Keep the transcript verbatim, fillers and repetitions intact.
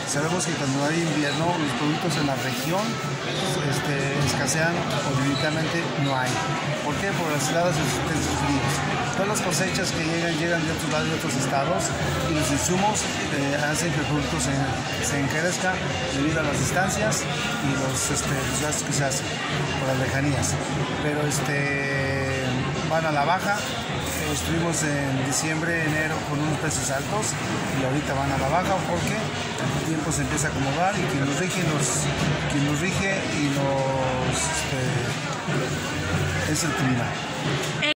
Sabemos que cuando hay invierno los productos en la región este, escasean o directamente no hay. ¿Por qué? Por las heladas y los intensos fríos. Todas las cosechas que llegan, llegan de otros lados, de otros estados, y los insumos eh, hacen que el producto se, se encarezca debido a las distancias y los, este, los gastos que se hacen por las lejanías. Pero este, van a la baja. Estuvimos en diciembre, enero con unos precios altos y ahorita van a la baja porque el tiempo se empieza a acomodar y quien nos rige, nos, quien nos rige y nos, este, es el clima.